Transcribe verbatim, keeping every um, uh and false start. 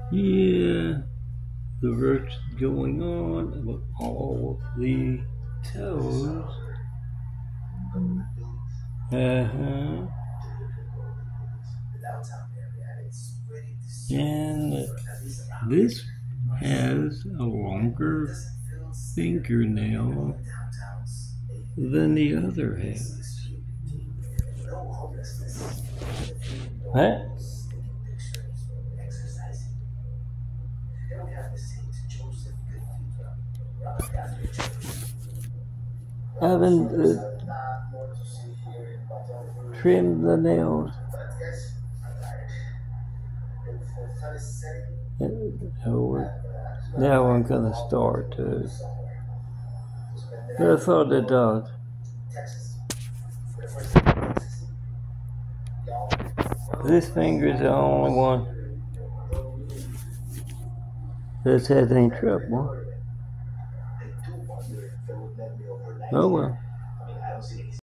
Yeah, the work's going on with all the toes. Uh-huh. And this has a longer fingernail than the other has. What? I haven't uh, trimmed the nails. Oh, now I'm gonna start to. I thought it does. This finger is the only one that's had any trouble. Oh well.